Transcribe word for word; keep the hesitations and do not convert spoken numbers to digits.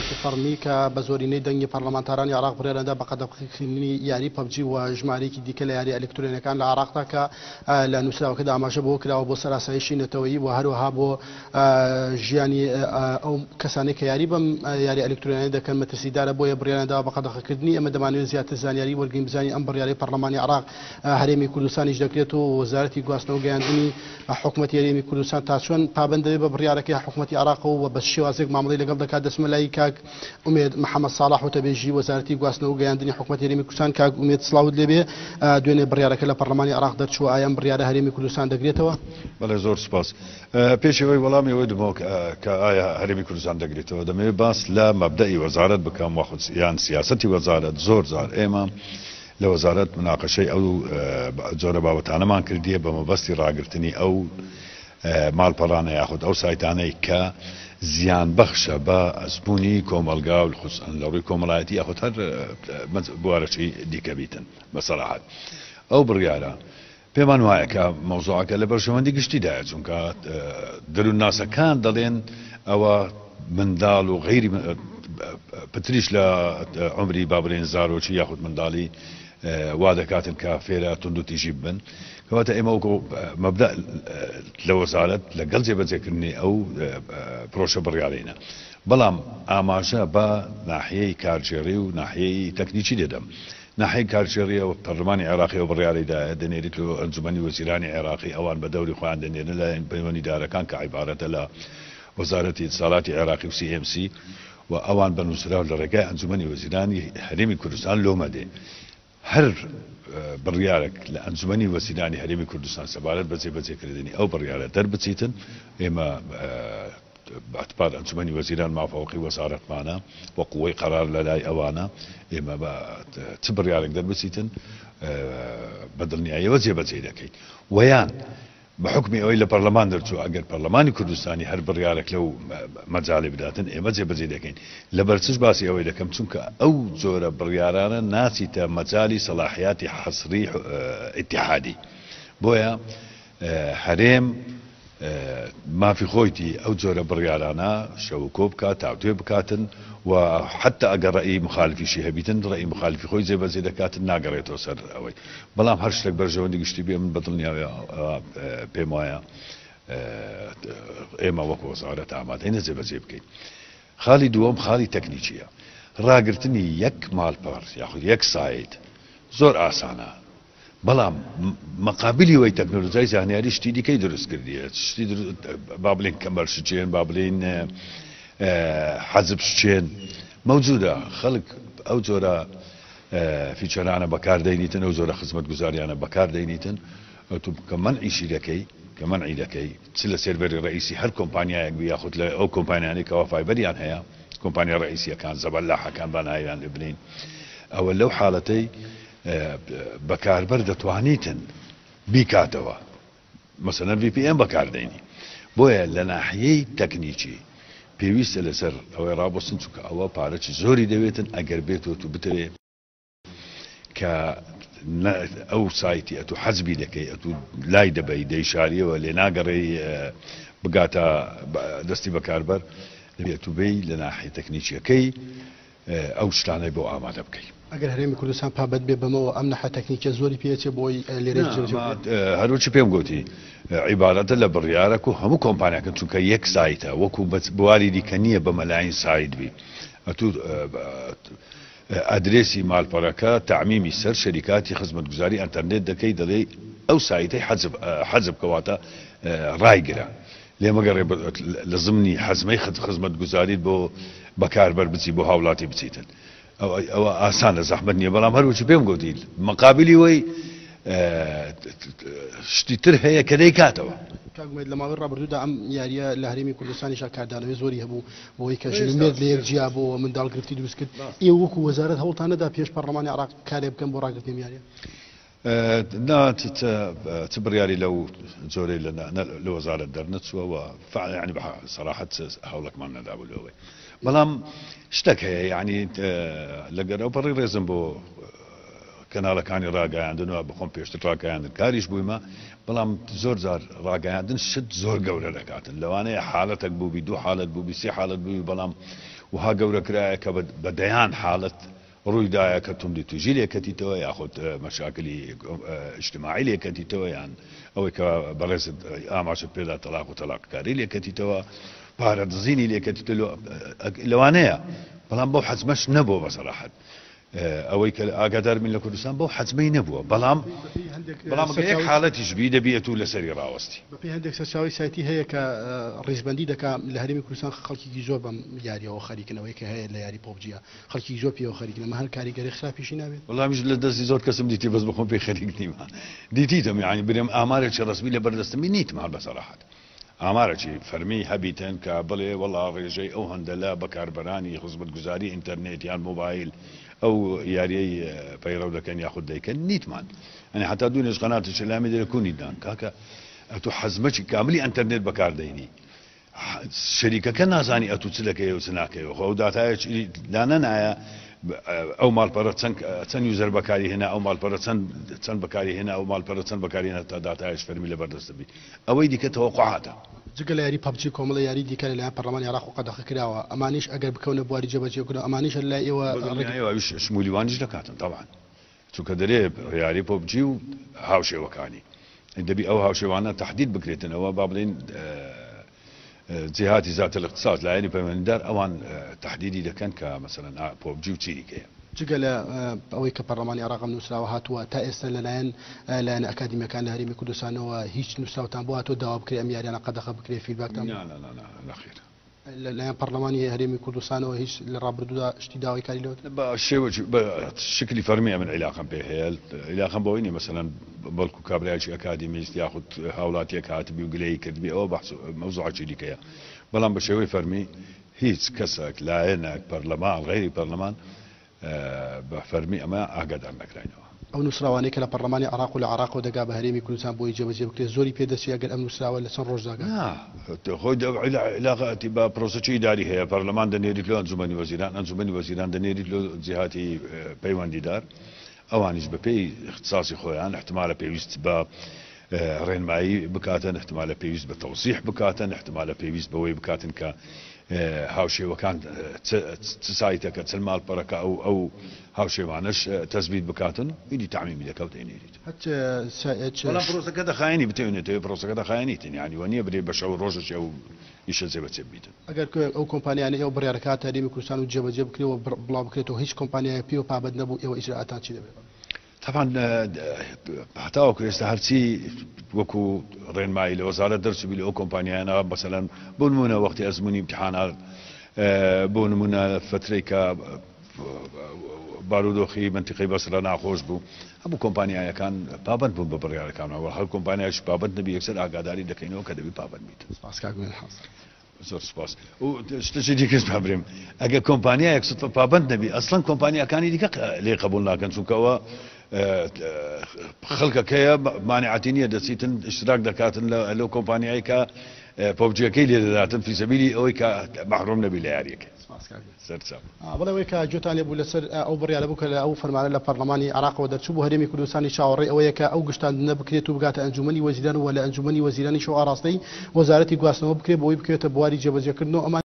فەرمی کە بە زۆرینەی دەنگی پەرلەمانتارانی عراق بڕێرەدا بە قەدەغکردنی یاری پەبجی و ژمارەیەکی دیکە لە یاری ئەلکترۆنیەکان لە عراقدا کە لە نووسراوەکەدا ئاماژە بۆ کراوە بۆ سەراسایشی نەتەوەیی و هەروەها بۆ ژیانی ئەو کەسانی کە یاری بەم یاری ئەلکترۆنیە دەکەن مەترسیدارە بۆیە بڕێرەدا بە قەدەغکردنی ئەمە دەمانوێت زیاتر زانیاری وەرگین بزانین ئەم بڕیارەی پەرلەمانی عراق هەرێمی کوردستانیش دەکرێت و وەزارەتی گواستنەوە گەیاندنی حکوومەتی هەرێمی کوردستان تا چۆن پابەندەوێت بە بڕیارەکەی حکوومەتی عراق و بە شێوازێک مامەڵەی لەگەڵ دەکات دەسمە لای کاک ئومێد محەممەد ساڵح و تەبێژی وەزارەتی گواستنەوە و گەیاندنی حکوومەتی هەرێمی کوردستان کاک ئومێد سڵاوت لێبێ دوێنێ بڕیارەکە لە پەرلەمانی عراق دەرچووە ئایا بڕیارە هەرێمی کوردستان دەگرێتەوە؟ بەڵێ زۆر سپاس. پێشەوەی وەڵامی ئەوەی دمەوە کە ئایا هەرێمی کوردستان دەگرێتەوە دەمەوێت باس لە مەبدەئی وەزارەت بکەم یان سیاسەتی وەزارەت زۆر جار ئێمە لە وەزارەت مناقەشەی ئەو جۆرە بابەتانەمان کردیە بە مەبەستی ڕاگررتنی ئەو ماڵپەڕانە یاخود ئەو سایتانەی کە زیان بەخشە بە ئەسبوونی کۆمەلگا و لە ڕووی کۆمەڵایەتی یاخود هەر بوارەچی دیکە بیتن بەسەراحەت. ئەو بڕیارە پێمان وایە کە مەوزوعەکە لە بەرژەوەندی گشتیدایە چونکە دەرون ناسەکان دەڵێن ئەوە منداڵ و غەیری پتریش لە عمری بابرێن زارۆکی یاخود منداڵی وا دەکاتن کە فێرە تونند و تیژی بن کەواتە ئێمە وەکو مەبدە لە وەزارەت لەگەڵ جێبەجێکردنی ئەو پرۆژە بڕیارەینە بەڵام ئاماژە بە ناحیەی کارژێڕی و ناحیەی تەکنیکی دێدەم. ناحیەی کارژێڕیەوە پەرلەمانی عێراقی و بڕیارەیدایە دەنێریت و ئەنجومەنی وەزیرانی عێراقی ئەوان بە دەوری خۆیان دەنێرن لە پەیوەندیدارەکان کە عیبارەتە لە وەزارەتی ئیتصالاتی عێراقی و سی ئێم سی و ئەوان بە نووسراو لە ڕێگای ئەنجومەنی وەزیرانی هەرێمی کوردستان لۆمەدێ. هەر بڕیارێک لە ئەنجومەنی وەزیرانی هەرێمی کوردستان سەبارەت بە جێبەجێکردنی ئەو بڕیارە دەربچیتن ئێمە باعتبار ئەنجومەنی وەزیران مافەوقی وەزارەتمانە وە قووەی قەرار لە لای ئەوانە ئێمە بە چ بڕیارێک دەربچیتن بە دڵنیاییەوە جێبەجێ دەکەین وەیان بە حکمی ئەوەی لە پەرلەمان دەرچوو ئەگەر پەرلەمانی کوردستانی هەر بڕیارێک لەو مەجاڵی بداتن ئێمە جێبەجێ دەکەین. لەبەرچش باسی ئەوەی دەکەم چونکە ئەو جۆرە بڕیارانە ناچیتە مەجاڵی سەلاحیاتی حەسری ئیتیحادی بۆیە هەرێم مافی خۆیتی ئەو جۆرە بڕیارانە شەوکۆ بکات تاوتێ بکاتن و حتا ئەگەر ڕێی مخالفیشی هەبیتن ڕێی مخالفی خۆی جێبەجێ دەکاتن ناگەڕێتەوە سەر ئەوەی بەڵام هەر شتێک بەرژەوەندی گشتی بێ من بەدڵنیاوێ پێم وایە ئێمە وەکو وەزارەت ئامادەینە جێبەجێ بکەین. خاڵی دووەم خاڵی تەکنیکیە. ڕاگررتنی یەک ماڵپەڕ یاخود یەک سایت زۆر ئاسانە بەڵام مەقابلی وەی تەکنۆلۆژیای زانیاری شتی دیکەی دروست کردیە شتی با بڵێن کەمەرشچێن با بڵێن حەزب شچێن مەوجودە خەڵک ئەو جۆرە فیچەرانە بەکاردەینیتن ئەو جۆرە خزمەت گوزاریانە بەکاردەینیتن کە منعیشی دەکەی کە منعی دەکەی چ لە سێرڤەری ڕئیسی هەر کۆمپانیایەک بی یاخود لە ئەو کۆمپانیانەی کەوا فایبەریان هەیە کۆمپانیا ڕئیسیەکان زەبەلاحەکان بەناویان لێ بنین ئەوە لەو حاڵەتەی بەکاربەر دەتوانیتن بیکاتەوە مەسەلەن ڤی پی ئێم بەکاردەینی بۆیە لە ناحیەی تەکنیکی پێویستە لەسەر ئەوەی ڕابۆستن چونکە ئەوە پارەی زۆری دەوێتن ئەگەر بێتەوە تو بتەوێت کە ئەو سایتی ئەتو حەزبی دەکەی ئەتو لای دەبەی دەیشاریەوە لێ ناگەڕێی بگاتە دەستی بەکاربەر دەبێت تو بێی لە ناحیە تەکنیکیەکەی ئەو شتانەی بۆ ئامادە بکەیت. ئەگەر هەرێمی کوردستان پابەت بێ بەمەوە ئەم نەحە تەکنیکە زۆری پێچێ بۆی لێرە هەروچی پێم گوتی عیبارەتە لە بڕیارەک و هەموو کۆمپانیاکە چونکە یەک سایتە وەکو بواری دیکە نییە بە مەلاین سایت بی ئەتو ئەدرێسی ماڵپەڕەکە تعمیمی سەر شەریکاتی خزمەتگوزاری ئەنتەرنێت دەکەی دەڵێ ئەو سایتەی حەزب کەواتە ڕایگرە لێمەگەڕێ لە زمنی حەزمەی خزمەتگوزاریت بۆ بەکاربەر بچی بۆ هاوڵاتی بچیتن ئەوە ئاسانە زەحمەت نییە بەڵام هەروچی پێم گوتی مەقابلی وەی شتی تر هەیە کە دەیکاتەوە. لە ماوەی ڕابردوودا ئەم یاریە لە هەرێمی کوردستانیش کاردانەوەی زۆری هەبوو بۆی کە ژمێت لە یەکجیا بۆ منداڵگرتی دروست کرد ئێ وەکو وەزارەت هەوڵتانەدا پێش پەرلەمانی عراق کارێ بکەن بۆ ڕاگررتنی یاریە چ بڕیاری لەو جۆرەی لە وەزارەت دەرنەچووەوە ینی بە سەراحەت هەوڵێکمان نەدابوو لەوەی بەڵام شتێک هەیە یعنی لەگەرەوە پەڕی ڕێزم بۆ کەناڵەکانی ڕاگەیاندنەوە بخۆم پێشتر ڕاگەیاندن کاریش بوویمە بەڵام زۆر جار ڕاگەیاندن شت زۆر گەورە دەکاتن لەوانەیە حاڵەتێک بووبی دوو حالت بووبی سێ حالت بووی بەڵام وها گەورە کرایە کە بە دەیان حاڵەت ڕوویدایە کە توندی توژی لێکەتیتەوە یاخود مەشاکلی اجتماعی لێکەتیتەوە یان ئەوەی کە بەڕێزت ئاماژت پێدا تەلاق و تەلاقکاری لێکەتیتەوە پارە دزینی لێکەتیتەوە لەوانەیە بەڵام بەو حەزمەش نەبووە بەسەراحەت ئەوەی کە ئاگادار من لە کوردستان بەو حەزمەی نەبووە بەڵام بەڵام یەک حاڵەتیش بی دەبێت و لەسەری ڕاوەستی بەپێی هەندێک سەرچاوی سایتی هەیە کە ڕێزبەندی دەکات لە هەرێمی کوردستان خەڵکی زۆر بەم یاریەوە خەریکنەوەی کە هەیە لە یاری پۆبجیە خەڵکی زۆر پێوە خەریکنە مە هەر کاریگەری خراپیشی نابێت وەڵامیش لە دەستی زۆر کەسم دیتی بەس بخۆم پێی خەریک نیمە دیتیتم یعنی برێم ئامارێکی ڕسمی لە بەردەستمی نیتمان بەسەراحەت ئامارەی فەرمی هەبیتن کە بڵێ وەڵا ڕێژەی ئەو هەندەلا بەکاربەرانی خزمەتگوزاری ئینتەرنێت یان مۆبایل ئەو یاریەی پەیڕەو دەکەن یاخود دەیکەن نیتمان ئەنی حتا دوونێش قەناتە چلامی دەرەکوونی دان کاکە ئەتو حەزمەکی کاملی ئینتەرنێت بەکاردەینی شەریکەکە نازانی ئەتو چ دەکەی و چ ناکەیەوە خۆ ئەو داتایەکی دانە نایە ئەو ماڵپەرە چەند یوزەر بەکاری هێنا ئەو ماڵپەرە چەند بەکاری هێنا ئەو ماڵپەرە چەند بەکاری هێنا تا داتایش فەرمی لە بەردەستبی ئەوەی دیکە تەوەقوعاتە جگە لە یاری پەبجی کۆمەڵە یاری دیکە لەلایەن پەرلەمانی عێراق و قەدەغە کراوە ئەمانیش ئەگەر بکەونە بواری جێبەجێکردن ئەمانیش لای ئێوە شمولیوانیش دەکاتن طبعا چونکە دەرێ یاری پۆبجی و هاوشێوەکانی دەبی ئەو هاوشێوانە تهدید بکرێتنەوە با بڵێن جهاتی ذات الاختصاص لایەنی پەیوەندیدار ئەوان تهدیدی دەکەن کە مەسەلەن پۆبجی و چیریکەیە جگە لە ئەوەی کە پەرلەمانی عێراق نووسراوە هاتووە تا ئێستا لەلایەن لایەن ئەکادیمیەکان لە هەرێمی کوردستانەوە هیچ نووسراوتان بۆ هاتووە داوا بکرێ ئەم یاریانە قەدەغە بکرێ فیدباکتان نەخێر لەلایەن پەرلەمانی هەرێمی کوردستانەوە هیچ لە ڕابردوودا شتی داوای کاری لەوە بە شێوەی بە شکلی فەرمی من عیلاقم پێ هەیە عیلاقم بەوەی نیە مەسەلەن بەڵکو کابرایکی ئەکادیمیست یاخود هاوڵاتیەک هاتبی و گلەی کردبی ئەوە بەحث مەوزوعێکی دیکەیە بەڵام بە شێوەی فەرمی هیچ کەسێک لایەنێک پەرلەمان غەیری پەرلەمان بە فەرمی ئەمە ئاگادار نەکراینەوە ئەو نووسراوانەی کە لە پەرلەمانی عێراق و لە عێراقەوە دەگا بە هەرێمی کوردستان بۆی جێبەجێ بکرێت زۆری پێدەچێت ئەگەر ئەم نووسراوە لە چەند ڕۆژداگا خۆی عیلاقەتی بە پرۆسەچی ئیداری هەیە پەرلەمان دەنێریت لە ئەنجومەنی وەزیران ئەنجومەنی وەزیران دەنێریت لە جیهاتی پەیوەندیدار ئەوانیش بەپێی اختصاصی خۆیان احتمالە پێویست بە ڕێنمایی بکاتن احتمالە پێویست بە تەوسیح بکاتن احتمالە پێویست بەوەی بکاتن کە هاوشێوەکان چ سایتەکە چل ماڵپەرەکە ئەو ئەو هاوشێوانش تەزبیت بکاتن ئیدی تعمیمی دەکەوت دێنێریت پرۆسەکە دەخایەنی بتێنێتەوە پرۆسەکە دەخایەنیتن یانی وە نییە برێ بە شەو ڕۆژەش ئەو ئیشە جێبەجێ بیتن ئەگەر ئەو کۆمپانیانە ئەو بڕیارەکات هەرێمی کوردستان و جێبەجێ بکرێەوە بڵاو بکرێتەوە هیچ کۆمپانیای پێ و پابەت نەبوو ئێوە ئیجراءاتان چی دەبێت طبعا هەتاوەکو ئێستا هەرچی وەکو ڕێنمایی لە وەزارەت دەرچووبی لە ئەو کۆمپانیانە بەسەلەن بۆ نمونە وەختی ئەزمموی امتحانات بۆ نمونە فترەی کە بارودۆخی منتیقەی بەسرە ناخۆش بوو هەموو کۆمپانیایەکان پابەند بوون بە بڕیارەکانەوە هەر کۆمپانیایش پابەند نەبی یەکسەر ئاگاداری دەکەینەوە کە دەبی پابەند بیت زۆر سپاس شتێکی دیکەش پابرێم ئەگە کۆمپانیایەک پابەند نەبی ئەسڵەن کۆمپانیەکانی دیکە لێ قبول ناکەن چونکەوە خەڵکەکەیە مانعەتی نییە دەچیتن اشتراک دەکاتن لەو کۆمپانیایی کە پۆبجیەکەی لێ دەداتن فی سەبیلی ئەوەی کە محروم نەبی لە یاریەکە بەڵێ کە جوتان لێ بوو لەسەر ئەو بڕیارە بوو کە لە ئەو فەرمانە لە پەرلەمانی عێراقەوە دەرچوو بۆ هەرێمی کوردستانی چاوەڕێ ئەوەیە کە ئەو گشتاندنە بکرێت و بگاتە ئەنجومەنی وەزیران و لە ئەنجومەنی وەزیرانی شەو ئاڕاستەی وەزارەتی گواستنەوە بکرێت بۆی بکرێتە بواری جێبەجێکردنەوە ئەمان